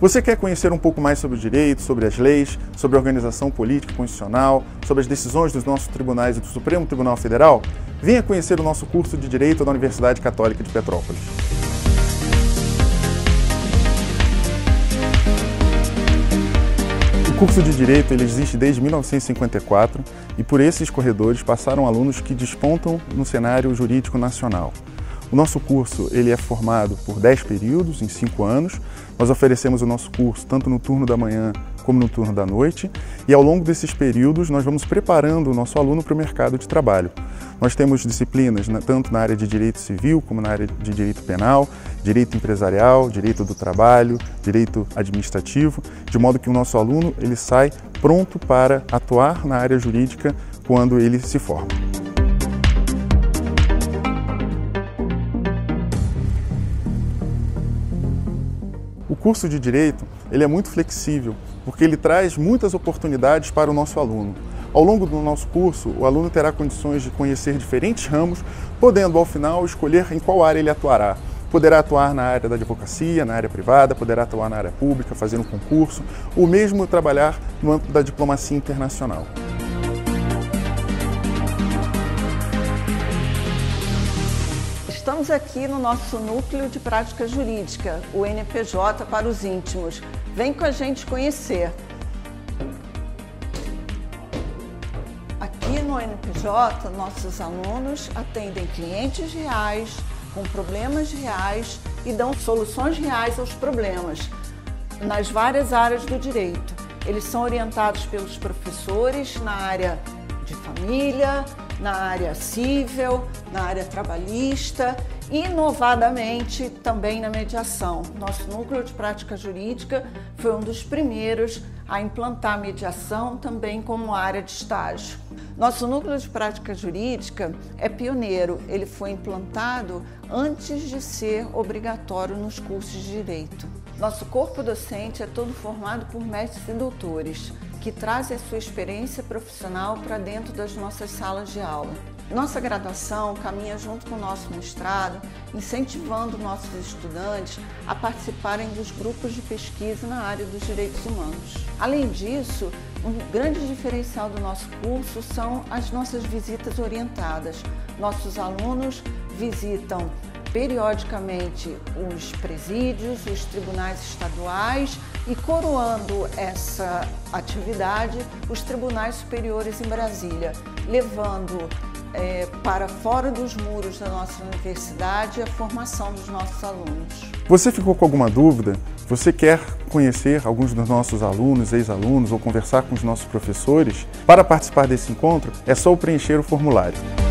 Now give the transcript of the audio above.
Você quer conhecer um pouco mais sobre o direito, sobre as leis, sobre a organização política e constitucional, sobre as decisões dos nossos tribunais e do Supremo Tribunal Federal? Venha conhecer o nosso curso de Direito da Universidade Católica de Petrópolis. O curso de Direito ele existe desde 1954 e por esses corredores passaram alunos que despontam no cenário jurídico nacional. O nosso curso ele é formado por 10 períodos, em 5 anos. Nós oferecemos o nosso curso tanto no turno da manhã como no turno da noite e ao longo desses períodos nós vamos preparando o nosso aluno para o mercado de trabalho. Nós temos disciplinas tanto na área de direito civil como na área de direito penal, direito empresarial, direito do trabalho, direito administrativo, de modo que o nosso aluno ele sai pronto para atuar na área jurídica quando ele se forma. O curso de Direito ele é muito flexível, porque ele traz muitas oportunidades para o nosso aluno. Ao longo do nosso curso, o aluno terá condições de conhecer diferentes ramos, podendo, ao final, escolher em qual área ele atuará. Poderá atuar na área da advocacia, na área privada, poderá atuar na área pública, fazendo concurso, ou mesmo trabalhar no âmbito da diplomacia internacional. Estamos aqui no nosso Núcleo de Prática Jurídica, o NPJ para os íntimos. Vem com a gente conhecer. Aqui no NPJ, nossos alunos atendem clientes reais, com problemas reais e dão soluções reais aos problemas, nas várias áreas do direito. Eles são orientados pelos professores na área de família, na área civil, na área trabalhista e, inovadamente, também na mediação. Nosso Núcleo de Prática Jurídica foi um dos primeiros a implantar a mediação também como área de estágio. Nosso Núcleo de Prática Jurídica é pioneiro, ele foi implantado antes de ser obrigatório nos cursos de Direito. Nosso corpo docente é todo formado por mestres e doutores, que trazem a sua experiência profissional para dentro das nossas salas de aula. Nossa graduação caminha junto com o nosso mestrado, incentivando nossos estudantes a participarem dos grupos de pesquisa na área dos direitos humanos. Além disso, um grande diferencial do nosso curso são as nossas visitas orientadas. Nossos alunos visitam periodicamente os presídios, os tribunais estaduais e, coroando essa atividade, os tribunais superiores em Brasília, levando para fora dos muros da nossa universidade a formação dos nossos alunos. Você ficou com alguma dúvida? Você quer conhecer alguns dos nossos alunos, ex-alunos ou conversar com os nossos professores? Para participar desse encontro, é só preencher o formulário.